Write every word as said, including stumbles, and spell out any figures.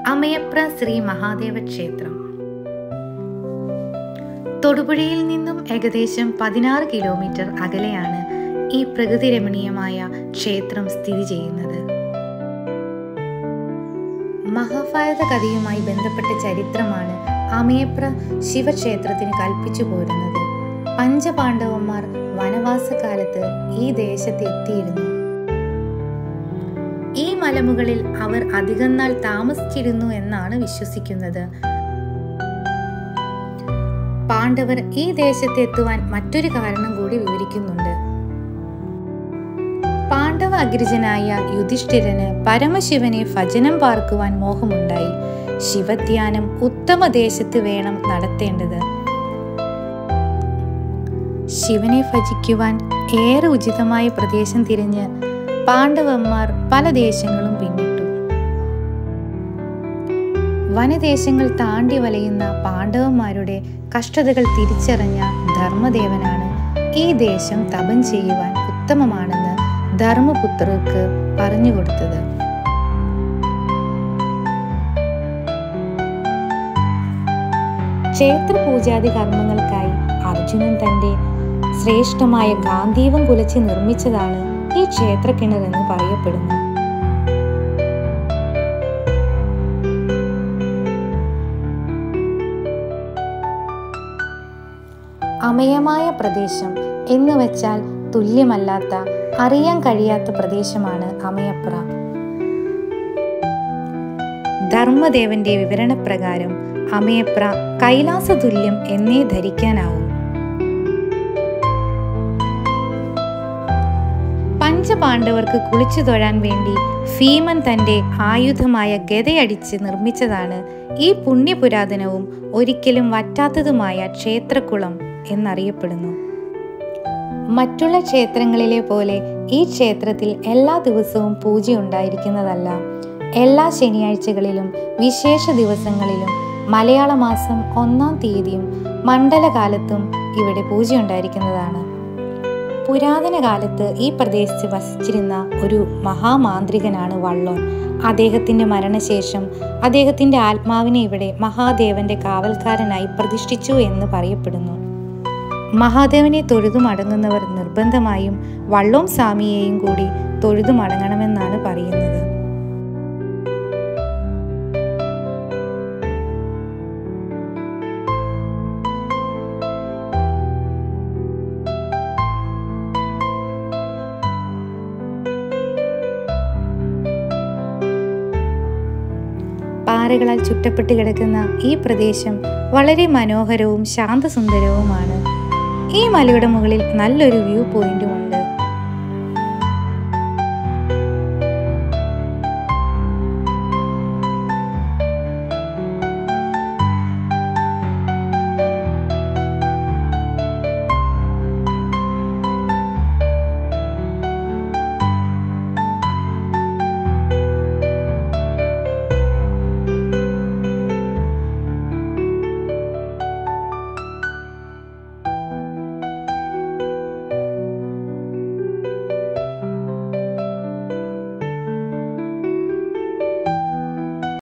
അമയപ്ര ശ്രീ മഹാദേവ ക്ഷേത്രം. തൊടുപുഴയിൽ നിന്നും ഏകദേശം പതിനാറ് കിലോമീറ്റർ അകലെയാണ് ഈ പ്രകൃതി രമണീയമായ ക്ഷേത്രം സ്ഥിതി ചെയ്യുന്നത്. മഹാഭാരത കഥയുമായി ബന്ധപ്പെട്ട ചരിത്രമാണ് അമയപ്ര ശിവക്ഷേത്രത്തിന് കൽപ്പിച്ചു പോരുന്നത്. പഞ്ചപാണ്ഡവന്മാർ വനവാസകാലത്ത് ഈ ദേശത്ത് എത്തിയിരുന്നു. ഈ മലമുകളിൽ അവർ അധികം നാൾ താമസിച്ചിരുന്നു എന്നാണ് വിശ്വസിക്കുന്നത്. പാണ്ഡവർ ഈ ദേശത്ത് എത്തുവാൻ മറ്റൊരു കാരണം കൂടി വിവരിക്കുന്നുണ്ട്. പാണ്ഡവ അഗ്രജനായ യുധിഷ്ഠിരന് പരമശിവനെ ഭജനം പാർക്കുവാൻ മോഹമുണ്ടായി. ശിവധ്യാനം ഉത്തമ ദേശത്ത് വേണം നടത്തേണ്ടത്. ശിവനെ ഭജിക്കുവാൻ ഏറെ ഉചിതമായ പ്രദേശം തിരിഞ്ഞ് പാണ്ഡവന്മാർ പല ദേശങ്ങളും പിന്നിട്ടു. വനദേശങ്ങൾ താണ്ടി വലയുന്ന പാണ്ഡവന്മാരുടെ കഷ്ടതകൾ തിരിച്ചറിഞ്ഞ ധർമ്മദേവനാണ് ഈ ദേശം തപം ചെയ്യുവാൻ ഉത്തമമാണെന്ന് ധർമ്മപുത്രർക്ക് പറഞ്ഞുകൊടുത്തത്. ക്ഷേത്രപൂജാതി കർമ്മങ്ങൾക്കായി അർജുനൻ തന്റെ ശ്രേഷ്ഠമായ ഗാന്ധീവം കുലച്ച് നിർമ്മിച്ചതാണ് ഈ ക്ഷേത്രക്കിണർ എന്ന് പറയപ്പെടുന്നു. അമയമായ പ്രദേശം എന്ന് വെച്ചാൽ തുല്യമല്ലാത്ത, അറിയാൻ കഴിയാത്ത പ്രദേശമാണ് അമയപ്ര. ധർമ്മദേവന്റെ വിവരണപ്രകാരം അമയപ്ര കൈലാസ തുല്യം എന്നേ ധരിക്കാനാവും. പഞ്ചപാണ്ഡവർക്ക് കുളിച്ചു തൊഴാൻ വേണ്ടി ഭീമൻ തന്റെ ആയുധമായ ഗദയടിച്ച് നിർമ്മിച്ചതാണ് ഈ പുണ്യപുരാതനവും ഒരിക്കലും വറ്റാത്തതുമായ ക്ഷേത്രക്കുളം എന്നറിയപ്പെടുന്നു. മറ്റുള്ള ക്ഷേത്രങ്ങളിലെ പോലെ ഈ ക്ഷേത്രത്തിൽ എല്ലാ ദിവസവും പൂജ ഉണ്ടായിരിക്കുന്നതല്ല. എല്ലാ ശനിയാഴ്ചകളിലും വിശേഷ ദിവസങ്ങളിലും മലയാള മാസം ഒന്നാം തീയതിയും മണ്ഡലകാലത്തും ഇവിടെ പൂജ ഉണ്ടായിരിക്കുന്നതാണ്. പുരാതന കാലത്ത് ഈ പ്രദേശത്ത് വസിച്ചിരുന്ന ഒരു മഹാമാന്ത്രികനാണ് വള്ളോൻ. അദ്ദേഹത്തിന്റെ മരണശേഷം അദ്ദേഹത്തിന്റെ ആത്മാവിനെ ഇവിടെ മഹാദേവന്റെ കാവൽക്കാരനായി പ്രതിഷ്ഠിച്ചു എന്ന് പറയപ്പെടുന്നു. മഹാദേവനെ തൊഴുതു മടങ്ങുന്നവർ നിർബന്ധമായും വള്ളോം സ്വാമിയെയും കൂടി തൊഴുതു മടങ്ങണമെന്നാണ് പറയുന്നത്. പാറകളാൽ ചുറ്റപ്പെട്ട് കിടക്കുന്ന ഈ പ്രദേശം വളരെ മനോഹരവും ശാന്തസുന്ദരവുമാണ്. ഈ മലയുടെ മുകളിൽ നല്ലൊരു വ്യൂ പോയിന്റും ഉണ്ട്.